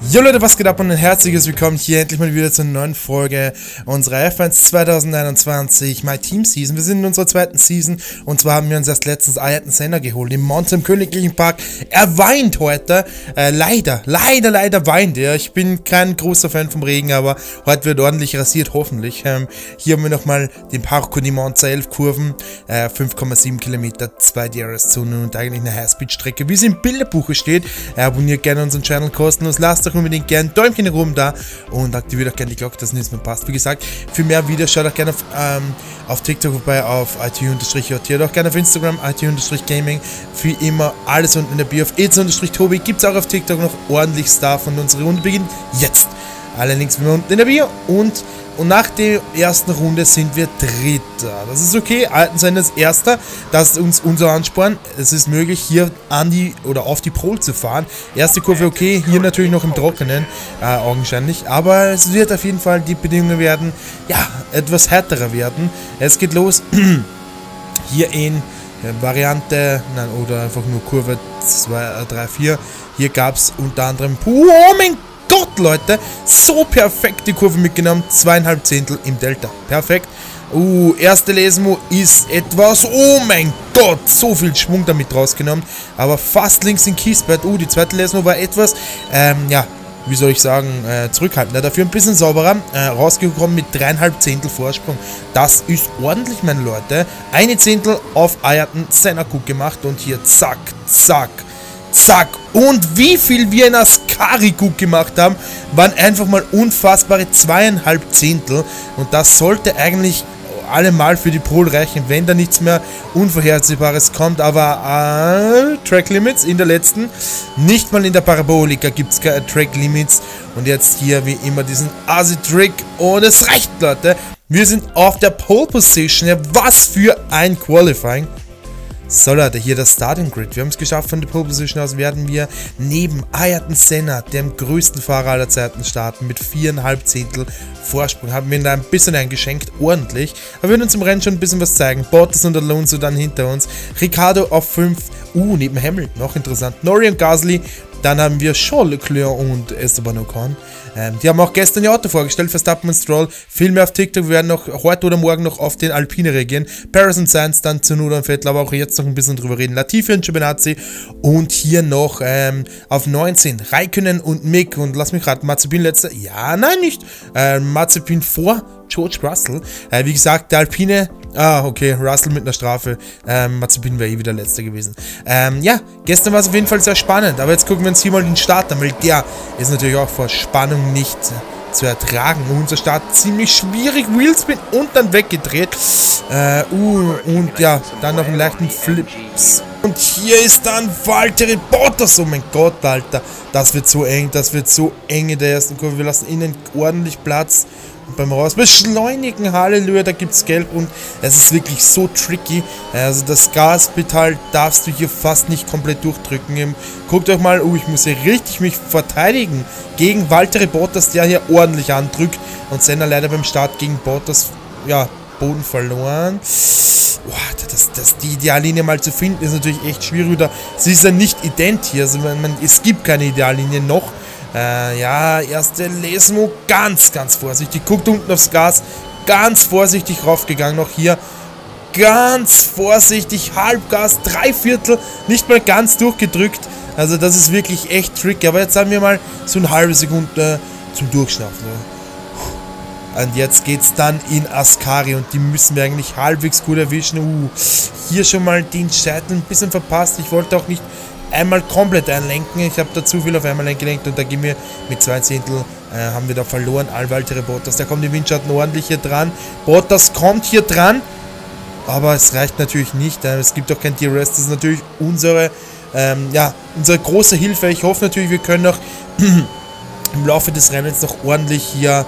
Jo Leute, was geht ab und ein herzliches Willkommen hier endlich mal wieder zur neuen Folge unserer F1 2021 My Team Season. Wir sind in unserer zweiten Season und zwar haben wir uns erst letztens Ayrton Senna geholt im Monza im Königlichen Park. Er weint heute, leider weint er. Ich bin kein großer Fan vom Regen, aber heute wird ordentlich rasiert, hoffentlich. Hier haben wir nochmal den Parco di Monza, 11 Kurven, 5,7 Kilometer, 2 DRS-Zonen und eigentlich eine Highspeed-Strecke, wie es im Bilderbuche steht. Abonniert gerne unseren Channel kostenlos, lasst euch unbedingt gerne ein Däumchen nach oben da und aktiviert auch gerne die Glocke, dass nichts mehr passt. Wie gesagt, für mehr Videos schaut auch gerne auf TikTok vorbei, auf IT_JT, auch gerne auf Instagram, IT_Gaming, für immer alles unten in der Bio. Auf It's_Tobi gibt es auch auf TikTok noch ordentlich Stuff und unsere Runde beginnt jetzt. Alle Links wie unten in der Bio und nach der ersten Runde sind wir Dritter. Das ist okay, Ayrton Senna ist Erster, das ist uns unser Ansporn. Es ist möglich, hier an die oder auf die Pole zu fahren. Erste Kurve okay, hier natürlich noch im Trockenen, augenscheinlich. Aber es wird auf jeden Fall, die Bedingungen werden, ja, etwas härterer werden. Es geht los, hier in Variante, nein, oder einfach nur Kurve 2, 3, 4. Hier gab es unter anderem, oh mein Gott, Leute, so perfekt die Kurve mitgenommen, 2,5 Zehntel im Delta, perfekt. Erste Lesmo ist etwas, oh mein Gott, so viel Schwung damit rausgenommen, aber fast links in Kiesbett. Die zweite Lesmo war etwas, ja, wie soll ich sagen, zurückhaltender, dafür ein bisschen sauberer, rausgekommen mit 3,5 Zehntel Vorsprung. Das ist ordentlich, meine Leute. Eine Zehntel auf Ayrton Senna gut gemacht und hier zack, zack, zack. Und wie viel wir in Ascari gut gemacht haben, waren einfach mal unfassbare 2,5 Zehntel. Und das sollte eigentlich allemal für die Pole reichen, wenn da nichts mehr Unvorhersehbares kommt. Aber Track Limits in der letzten, nicht mal in der Parabolika gibt es keine Track Limits. Und jetzt hier wie immer diesen Asi-Trick. Und es reicht, Leute. Wir sind auf der Pole Position. Ja, was für ein Qualifying. So Leute, hier das Starting Grid. Wir haben es geschafft, von der Pole Position aus werden wir neben Ayrton Senna, dem größten Fahrer aller Zeiten, starten mit 4,5 Zehntel Vorsprung. Haben wir ihn da ein bisschen eingeschenkt, ordentlich. Aber wir werden uns im Rennen schon ein bisschen was zeigen. Bottas und Alonso dann hinter uns. Ricciardo auf 5. Neben Hamilton, noch interessant. Norris und Gasly. Dann haben wir Charles Leclerc und Esteban Ocon. Die haben auch gestern ihr Auto vorgestellt, Verstappen und Stroll. Viel mehr auf TikTok, wir werden noch heute oder morgen noch auf den Alpine reagieren. Perez und Sainz, dann Tsunoda und Vettel, aber auch jetzt noch ein bisschen drüber reden. Latifi und Giovinazzi und hier noch auf 19 Räikkönen und Mick und lass mich raten, Mazepin letzter, ja, nein, nicht. Mazepin vor George Russell. Wie gesagt, der Alpine, okay, Russell mit einer Strafe. Mazepin wäre wieder letzter gewesen. Ja, gestern war es auf jeden Fall sehr spannend, aber jetzt gucken wir uns hier mal den Start an, weil der ist natürlich auch vor Spannung nicht zu ertragen. Unser Start ziemlich schwierig, Wheelspin und dann weggedreht. Und ja, dann noch einen leichten Flips. Und hier ist dann Valtteri Bottas. Oh mein Gott, Alter. Das wird so eng in der ersten Kurve. Wir lassen innen ordentlich Platz. Und beim Rausbeschleunigen, Halleluja, da gibt es Gelb und es ist wirklich so tricky. Also das Gaspedal darfst du hier fast nicht komplett durchdrücken. Guckt euch mal, ich muss hier richtig mich verteidigen gegen Valtteri Bottas, der hier ordentlich andrückt. Und Senna leider beim Start gegen Bottas, ja, Boden verloren. Die Ideallinie mal zu finden, ist natürlich echt schwierig. Sie ist ja nicht ident hier, also es gibt keine Ideallinie noch. Ja, erste Lesmo, ganz vorsichtig. Guckt unten aufs Gas, ganz vorsichtig raufgegangen. Noch hier, ganz vorsichtig, Halbgas, 3/4, nicht mal ganz durchgedrückt. Also das ist wirklich echt tricky. Aber jetzt haben wir mal so eine halbe Sekunde zum Durchschnaufen. Und jetzt geht's dann in Ascari und die müssen wir eigentlich halbwegs gut erwischen. Hier schon mal den Scheitel ein bisschen verpasst. Ich wollte auch nicht einmal komplett einlenken. Ich habe da zu viel auf einmal eingelenkt und da gehen wir mit 2 Zehntel, haben wir da verloren. Valtteri Bottas, der kommt im Windschatten ordentlich hier dran. Bottas kommt hier dran, aber es reicht natürlich nicht. Es gibt auch kein DRS. Das ist natürlich unsere große Hilfe. Ich hoffe natürlich, wir können noch im Laufe des Rennens noch ordentlich hier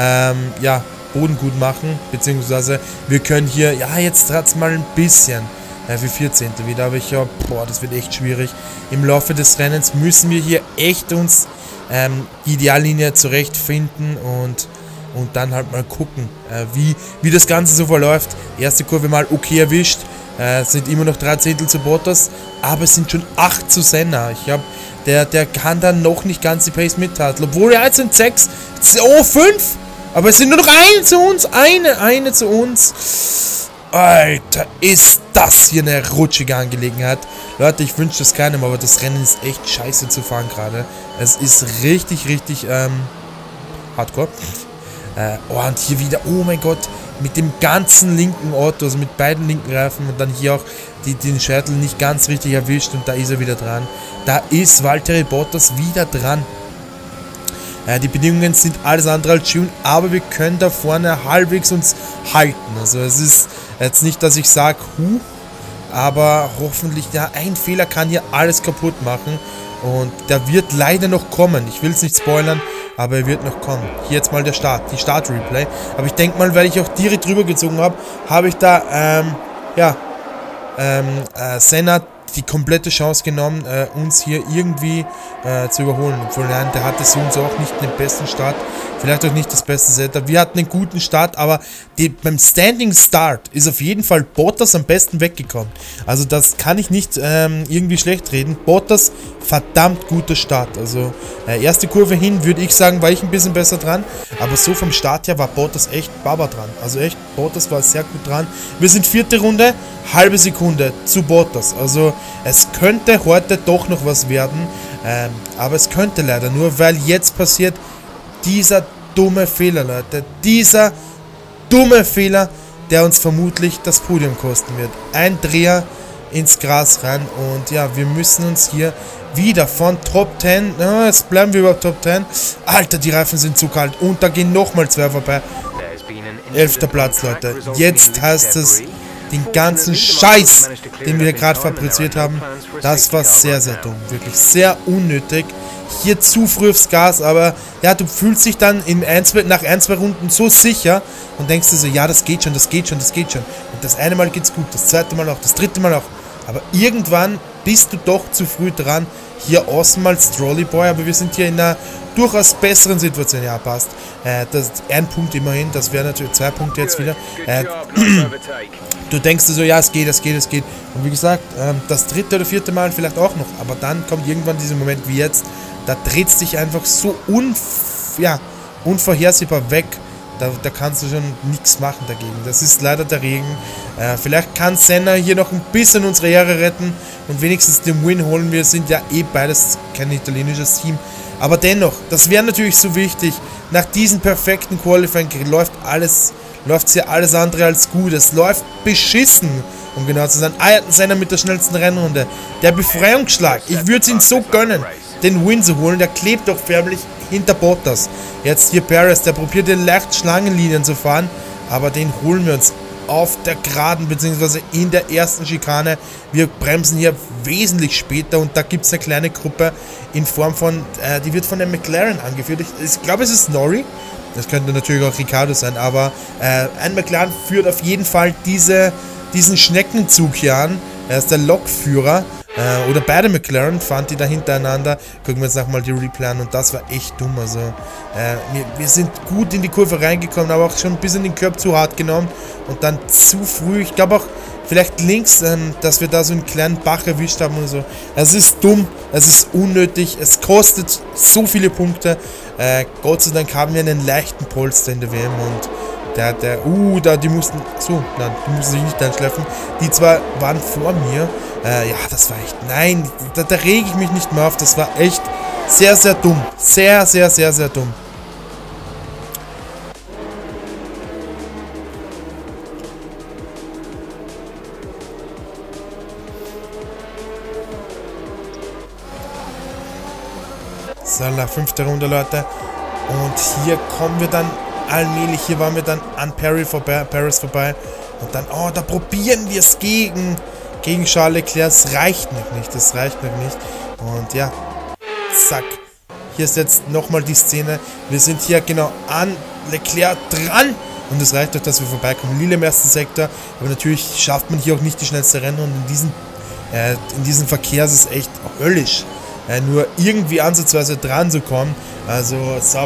Boden gut machen, beziehungsweise wir können hier, ja, jetzt hat es mal ein bisschen für 4 Zehntel wieder, aber das wird echt schwierig. Im Laufe des Rennens müssen wir hier echt uns die Ideallinie zurechtfinden und dann halt mal gucken, wie das Ganze so verläuft. Erste Kurve mal okay erwischt, sind immer noch 3 Zehntel zu Bottas, aber es sind schon 8 zu Senna. Ich habe der kann dann noch nicht ganz die Pace mithalten. Obwohl er jetzt sind 6, oh 5, aber es sind nur noch eine zu uns, eine zu uns. Alter, ist das hier eine rutschige Angelegenheit. Leute, ich wünsche das keinem, aber das Rennen ist echt scheiße zu fahren gerade. Es ist richtig, hardcore. Oh, und hier wieder, oh mein Gott, mit dem ganzen linken Auto, also mit beiden linken Reifen und dann hier auch den Shuttle nicht ganz richtig erwischt und da ist er wieder dran. Da ist Valtteri Bottas wieder dran. Die Bedingungen sind alles andere als schön, aber wir können da vorne halbwegs uns halten. Also es ist jetzt nicht, dass ich sage, aber hoffentlich, ja, ein Fehler kann hier alles kaputt machen und der wird leider noch kommen. Ich will es nicht spoilern, aber er wird noch kommen. Hier jetzt mal die Start-Replay. Aber ich denke mal, weil ich auch direkt drüber gezogen habe, habe ich da, Senna die komplette Chance genommen, uns hier irgendwie zu überholen. Obwohl, nein, der hatte so und so auch nicht den besten Start. Vielleicht auch nicht das beste Setup. Wir hatten einen guten Start, aber beim Standing Start ist auf jeden Fall Bottas am besten weggekommen. Also das kann ich nicht irgendwie schlecht reden. Bottas, verdammt guter Start. Also erste Kurve hin, würde ich sagen, war ich ein bisschen besser dran. Aber so vom Start her war Bottas echt Baba dran. Also echt, Bottas war sehr gut dran. Wir sind 4. Runde, halbe Sekunde zu Bottas. Also es könnte heute doch noch was werden. Aber es könnte leider nur, weil jetzt passiert dieser dumme Fehler, Leute. Dieser dumme Fehler, der uns vermutlich das Podium kosten wird. Ein Dreher ins Gras rein und ja, wir müssen uns hier wieder von Top 10, jetzt bleiben wir über Top 10. Alter, die Reifen sind zu kalt und da gehen nochmal 2 vorbei. 11. Platz, Leute. Jetzt heißt es, den ganzen Scheiß, den wir gerade fabriziert haben, das war sehr, sehr dumm. Wirklich sehr unnötig. Hier zu früh aufs Gas, aber ja, du fühlst dich dann nach 1-2 Runden so sicher und denkst dir so, ja, das geht schon. Und das eine Mal geht's gut, das zweite Mal auch, das dritte Mal auch. Aber irgendwann bist du doch zu früh dran. Hier außen als Trolley Boy, aber wir sind hier in einer durchaus besseren Situation. Ja, passt. Das ein Punkt immerhin, das wäre natürlich 2 Punkte jetzt wieder. Du denkst dir so, ja, es geht. Und wie gesagt, das 3. oder 4. Mal vielleicht auch noch. Aber dann kommt irgendwann dieser Moment wie jetzt, da dreht es dich einfach so unvorhersehbar weg. Da kannst du schon nichts machen dagegen. Das ist leider der Regen. Vielleicht kann Senna hier noch ein bisschen unsere Ehre retten und wenigstens den Win holen. Wir sind ja beides kein italienisches Team. Aber dennoch, das wäre natürlich so wichtig. Nach diesem perfekten Qualifying läuft hier alles andere als gut. Es läuft beschissen, um genau zu sein. Ayrton Senna mit der schnellsten Rennrunde. Der Befreiungsschlag. Ich würde es ihm so gönnen, den Win zu holen. Der klebt doch förmlich hinter Bottas. Jetzt hier Perez, der probiert den leicht Schlangenlinien zu fahren, aber den holen wir uns auf der Geraden, beziehungsweise in der ersten Schikane. Wir bremsen hier wesentlich später und da gibt es eine kleine Gruppe in Form von, die wird von der McLaren angeführt. Ich glaube, es ist Norrie. Das könnte natürlich auch Ricciardo sein, aber ein McLaren führt auf jeden Fall diesen Schneckenzug hier an. Er ist der Lokführer. Oder beide McLaren fahren die da hintereinander. Gucken wir uns nochmal die Replay an und das war echt dumm. Also wir sind gut in die Kurve reingekommen, aber auch schon ein bisschen den Curb zu hart genommen und dann zu früh. Ich glaube auch vielleicht links, dass wir da so einen kleinen Bach erwischt haben oder so. Es ist dumm, es ist unnötig, es kostet so viele Punkte. Gott sei Dank haben wir einen leichten Polster in der WM und die mussten sich nicht einschleifen. Die zwei waren vor mir. Ja, das war echt, nein, da rege ich mich nicht mehr auf. Das war echt sehr, sehr dumm. Sehr, sehr, sehr, sehr dumm. So, 5. Runde, Leute. Und hier kommen wir dann allmählich, hier waren wir dann an Paris vorbei. Und dann, da probieren wir es gegen Charles Leclerc. Das reicht noch nicht. Und ja, zack. Hier ist jetzt nochmal die Szene. Wir sind hier genau an Leclerc dran. Und es reicht doch, dass wir vorbeikommen. Lille im ersten Sektor. Aber natürlich schafft man hier auch nicht die schnellste Rennrunde. In diesem Verkehr ist es echt höllisch. Nur irgendwie ansatzweise dran zu kommen. Also,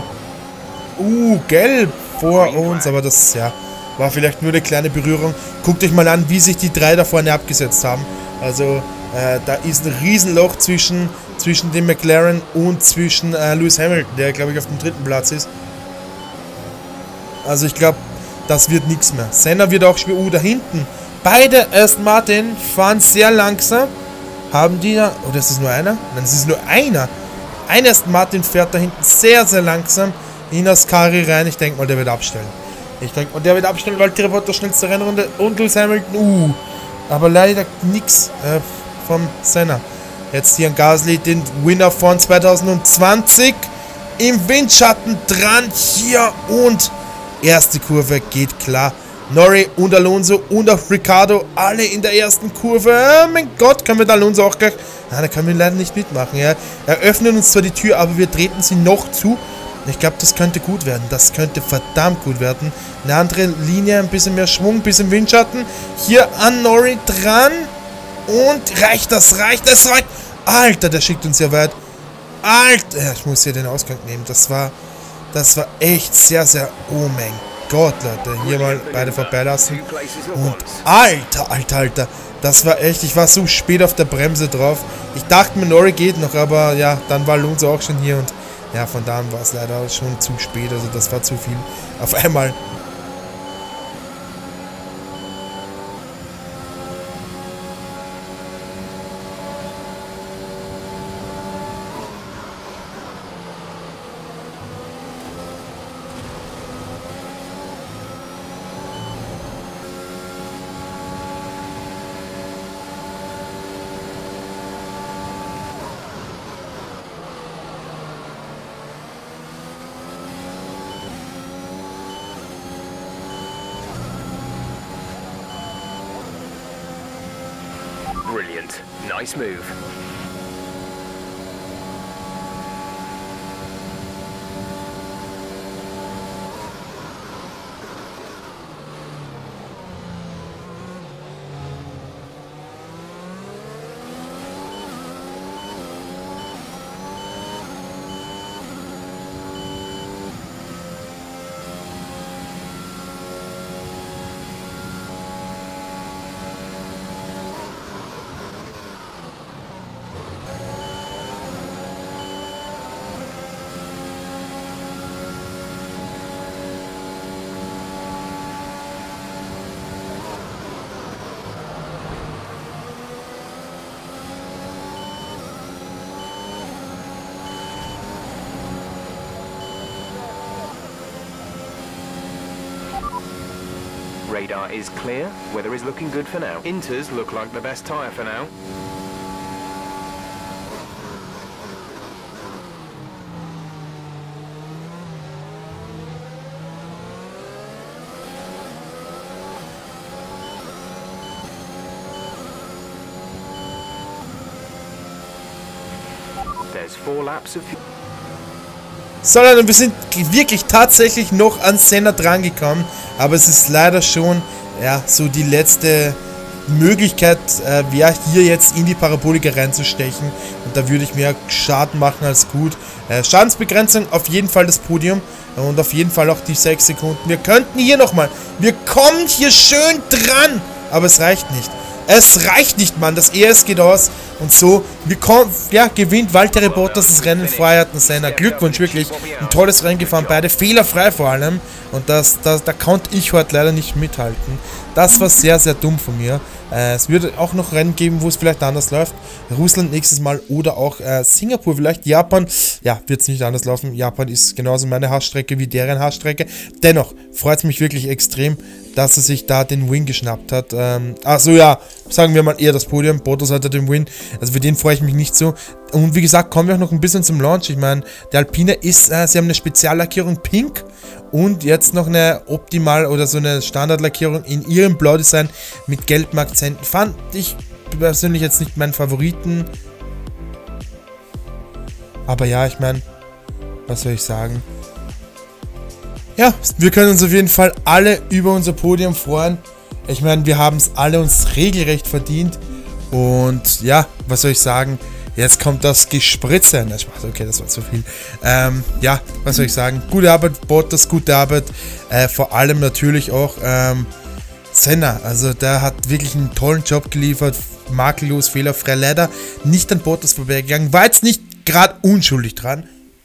gelb vor uns. Aber das, ja, war vielleicht nur eine kleine Berührung. Guckt euch mal an, wie sich die drei da vorne abgesetzt haben. Also, Da ist ein Riesenloch zwischen dem McLaren und zwischen Lewis Hamilton, der glaube ich auf dem 3. Platz ist. Also ich glaube, das wird nichts mehr. Senna wird auch schwer. Da hinten. Beide Aston Martin fahren sehr langsam. Haben die da... Oder ist es nur einer? Nein, es ist nur einer. Ein Aston Martin fährt da hinten sehr, sehr langsam in das Kari rein. Ich denke mal, der wird abstellen. Und der wird abstellen, weil die Reporter schnellste Rennrunde und Lewis Hamilton. Aber leider nichts vom Senna. Jetzt hier ein Gasly, den Winner von 2020. Im Windschatten dran. Hier und erste Kurve geht klar. Norris und Alonso und auch Ricciardo, alle in der ersten Kurve. Mein Gott, können wir da Alonso auch gleich... Nein, da können wir leider nicht mitmachen. Ja. Eröffnen uns zwar die Tür, aber wir treten sie noch zu. Ich glaube, das könnte gut werden. Das könnte verdammt gut werden. Eine andere Linie, ein bisschen mehr Schwung, ein bisschen Windschatten. Hier an Norris dran. Und reicht das? Alter, der schickt uns ja weit. Alter, ich muss hier den Ausgang nehmen. Das war echt sehr, sehr... Oh mein Gott, Leute. Hier mal beide vorbeilassen. Und Alter. Das war echt... Ich war so spät auf der Bremse drauf. Ich dachte mir, Norris geht noch, aber ja, dann war Alonso auch schon hier und ja, von da an war es leider schon zu spät. Also das war zu viel auf einmal. Brilliant. Nice move. Radar is clear. Weather is looking good for now. Inters look like the best tyre for now. There's 4 laps of... So Leute, wir sind wirklich tatsächlich noch an Senna drangekommen, aber es ist leider schon, ja, so die letzte Möglichkeit, wäre hier jetzt in die Parabolika reinzustechen und da würde ich mehr Schaden machen als gut. Schadensbegrenzung, auf jeden Fall das Podium und auf jeden Fall auch die 6 Sekunden. Wir könnten hier nochmal, wir kommen hier schön dran, aber es reicht nicht. Es reicht nicht, Mann. Das ES geht aus. Und so gewinnt Valtteri Bottas das Rennen vor Ayrton Senna. Glückwunsch, wirklich. Ein tolles Rennen gefahren. Beide fehlerfrei vor allem. Und da konnte ich heute leider nicht mithalten. Das war sehr, sehr dumm von mir. Es würde auch noch Rennen geben, wo es vielleicht anders läuft. Russland nächstes Mal oder auch Singapur vielleicht. Japan, ja, wird es nicht anders laufen. Japan ist genauso meine Hassstrecke wie deren Hassstrecke. Dennoch freut es mich wirklich extrem, dass er sich da den Win geschnappt hat. Also ja, sagen wir mal eher das Podium. Bottas hatte den Win. Also für den freue ich mich nicht so. Und wie gesagt, kommen wir auch noch ein bisschen zum Launch. Ich meine, der Alpine ist, sie haben eine Speziallackierung Pink und jetzt noch eine Optimal- oder so eine Standardlackierung in ihrem Blaudesign mit gelben Akzenten. Fand ich persönlich jetzt nicht meinen Favoriten. Aber ja, ich meine, was soll ich sagen? Ja, wir können uns auf jeden Fall alle über unser Podium freuen. Ich meine, wir haben es alle uns regelrecht verdient. Und ja, was soll ich sagen? Jetzt kommt das Gespritze. Na, Spaß, okay, das war zu viel. Ja, was soll ich sagen? Gute Arbeit, Bottas, gute Arbeit. Vor allem natürlich auch Senna. Also der hat wirklich einen tollen Job geliefert. makellos, fehlerfrei, leider nicht an Bottas vorbeigegangen, war jetzt nicht gerade unschuldig dran.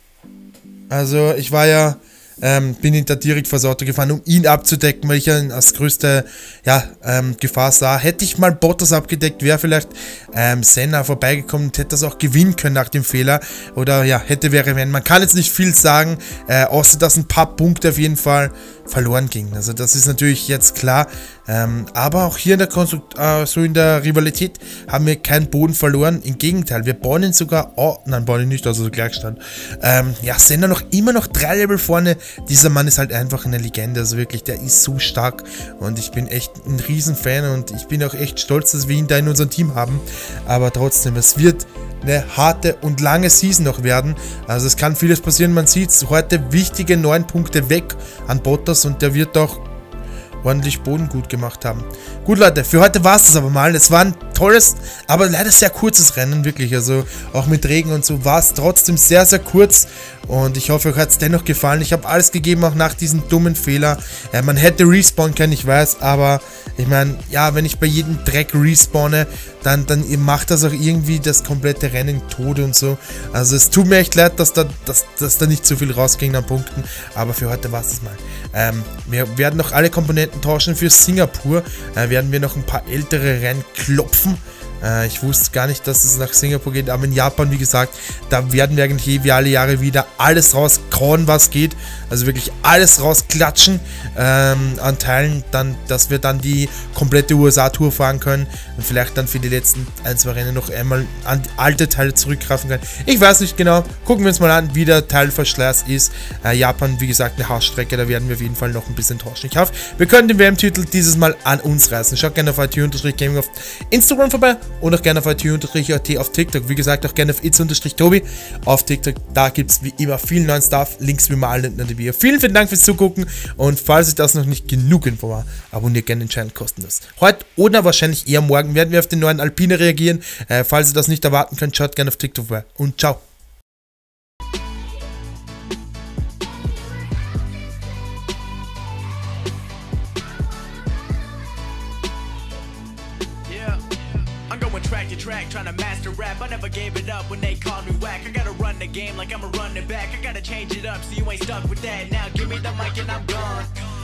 Also ich war ja, bin ihn da direkt vors Auto gefahren, um ihn abzudecken, weil ich ihn als größte Gefahr sah. Hätte ich mal Bottas abgedeckt, wäre vielleicht Senna vorbeigekommen und hätte das auch gewinnen können nach dem Fehler. Oder ja, wäre, wenn. Man kann jetzt nicht viel sagen, außer dass ein paar Punkte auf jeden Fall verloren gingen. Also das ist natürlich jetzt klar. Aber auch hier in der so in der Rivalität haben wir keinen Boden verloren. Im Gegenteil, wir bauen ihn sogar, bauen ihn nicht, also Gleichstand. Senna immer noch 3 Level vorne. Dieser Mann ist halt einfach eine Legende, also wirklich, der ist so stark und ich bin echt ein Riesenfan und ich bin auch echt stolz, dass wir ihn da in unserem Team haben, aber trotzdem, es wird eine harte und lange Season noch werden, also es kann vieles passieren, man sieht es, heute wichtige 9 Punkte weg an Bottas und der wird auch ordentlich Boden gut gemacht haben. Gut Leute, für heute war es das aber mal. Es war ein tolles, aber leider sehr kurzes Rennen, wirklich. Also auch mit Regen und so war es trotzdem sehr, sehr kurz. Und ich hoffe, euch hat es dennoch gefallen. Ich habe alles gegeben, auch nach diesem dummen Fehler. Man hätte respawnen können, ich weiß, aber ich meine, ja, wenn ich bei jedem Dreck respawne, dann macht das auch irgendwie das komplette Rennen tot und so. Also es tut mir echt leid, dass da nicht so viel rausging an Punkten, aber für heute war es das mal. Wir werden noch alle Komponenten tauschen für Singapur. Werden wir noch ein paar ältere Rennen klopfen. Ich wusste gar nicht, dass es nach Singapur geht, aber in Japan, wie gesagt, da werden wir eigentlich wie alle Jahre wieder alles rauskauen, was geht. Also wirklich alles rausklatschen an Teilen, dass wir dann die komplette USA-Tour fahren können und vielleicht dann für die letzten 1-2 Rennen noch einmal an die alte Teile zurückgreifen können. Ich weiß nicht genau, gucken wir uns mal an, wie der Teilverschleiß ist. Japan, wie gesagt, eine Hausstrecke, da werden wir auf jeden Fall noch ein bisschen tauschen. Ich hoffe, wir können den WM-Titel dieses Mal an uns reißen. Schaut gerne auf IT-Gaming auf Instagram vorbei. Und auch gerne auf IT-AT auf TikTok. Wie gesagt, auch gerne auf Itz-Tobi auf TikTok. Da gibt es wie immer viel neuen Stuff. Links wie immer alle in der Video. Vielen, vielen Dank fürs Zugucken. Und falls euch das noch nicht genug Info war, abonniert gerne den Channel kostenlos. Heute oder wahrscheinlich eher morgen werden wir auf den neuen Alpine reagieren. Falls ihr das nicht erwarten könnt, schaut gerne auf TikTok vorbei. Und ciao. Track to track, trying to master rap. I never gave it up when they called me whack. I gotta run the game like I'm a running back. I gotta change it up so you ain't stuck with that. Now give me the mic and I'm gone.